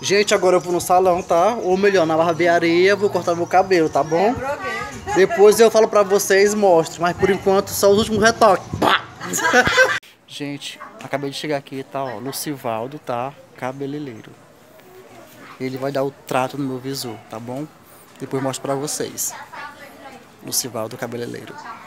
Gente, agora eu vou no salão, tá? Ou melhor, na barbearia, vou cortar meu cabelo, tá bom? Depois eu falo pra vocês, mostro. Mas por enquanto, só os últimos retoques. Pá! Gente, acabei de chegar aqui, tá? Ó, Lucivaldo, tá? Cabeleireiro. Ele vai dar o trato no meu visor, tá bom? Depois mostro pra vocês. Lucivaldo, cabeleireiro.